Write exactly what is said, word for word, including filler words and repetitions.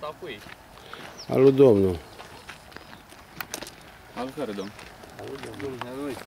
ăsta a cui? Al lui domnul. Al care domn? Al lui domnul.